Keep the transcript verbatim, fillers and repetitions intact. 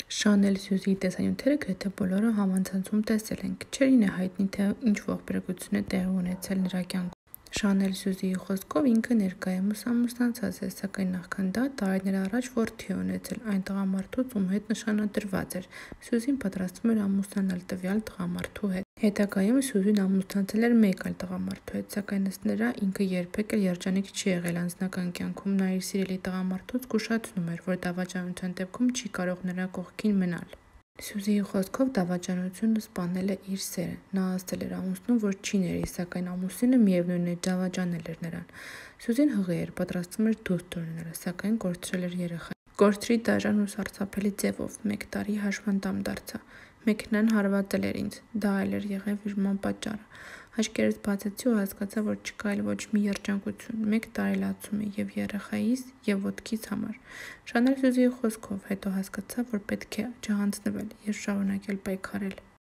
Շանել Սյուզիի տեսանյութերը գրեթե բոլորը համացանցում տեսել են, քչերին է հայտնի, թե ինչ ողբերգություն է տեղի ունեցել նրա կյանքում։ Շանել Սյուզիի խոսքով ինքը ներկայումս ամուսնացած է, սակայն նախքան դա տարիներ առաջ որդի է ունեցել այն տղամարդուց, ում հետ նշանադրված էր։ Սյուզին պատրաստվում էր ամուսնանալ տվյալ տղամարդու հետ։ Հետագայում Սյուզին ամուսնացել էր մեկ այլ տղամարդու հետ, սակայն ըստ նրա ինքը երբեք էլ երջանիկ չի եղել անձնական կյանքում։ Նա իր սիրելի տղամարդուց զգուշացնում էր, որ դավաճանության դեպքում չի կարող նրա կողքին մնալ։ Սյուզիի խոսքով դավաճանությունը սպանել է իր սերը։ Նա ասել էր ամուսնուն, որ չի ների, սակայն ամուսինը միևնույն է դավաճանել էր նրան։ Սյուզին հղի էր, պատրաստվում էր դուրս տոնել, սակայն կորցրել էր երեխային։ Կորցրի դաժան ու սարսափելի ձևով, մեկ տարի հաշվանդամ դարձա։ Մեքենան հարվածել էր ինձ, դա էլ էր եղել վիրման պատճառը։ Աչքերս բացեցի ու հասկացա, որ չկա էլ ոչ մի երջանկություն, մեկ տարելացում է և երեխայիս, և ոտքիս համար։ Շանել Սյուզիի խոսքով հետո հասկացա, որ պետք է չհանձնվել և շարունակել պայքարել։